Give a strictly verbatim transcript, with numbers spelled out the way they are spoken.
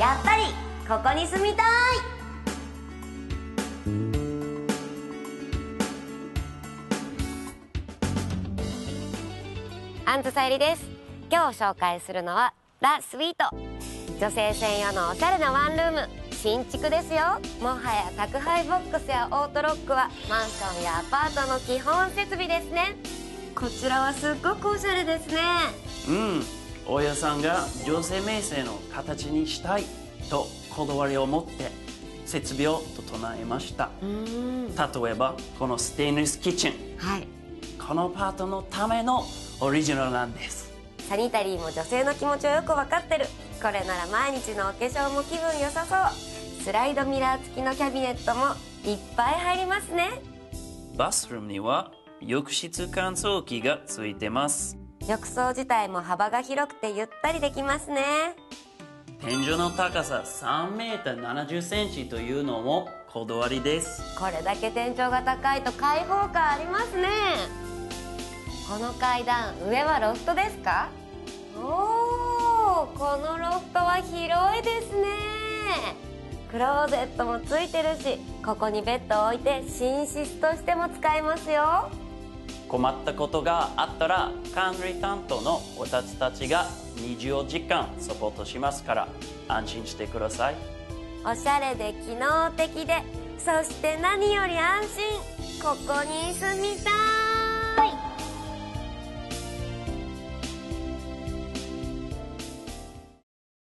やっぱりここに住みたい。アンズさゆりです。今日紹介するのはラ・スイート。女性専用のおしゃれなワンルーム、新築ですよ。もはや宅配ボックスやオートロックはマンションやアパートの基本設備ですね。こちらはすっごくおしゃれですね。 うん、大家さんが女性名声の形にしたいとこだわりを持って設備を整えました。 うーん例えばこのステンレスキッチン、 はい、 このパートのためのオリジナルなんです。 サニタリーも女性の気持ちをよく分かってる。これなら毎日のお化粧も気分良さそう。スライドミラー付きのキャビネットもいっぱい入りますね。 バスルームには浴室乾燥機がついてます。 浴槽自体も幅が広くてゆったりできますね。 天井の高ささんメーターななじゅっセンチというのもこだわりです。 これだけ天井が高いと開放感ありますね。この階段、上はロフトですか？おー、このロフトは広いですね。クローゼットもついてるし、ここにベッドを置いて寝室としても使えますよ。 困ったことがあったら管理担当の私たちがにじゅうよじかんサポートしますから安心してください。 おしゃれで機能的で、そして何より安心。ここに住みたい。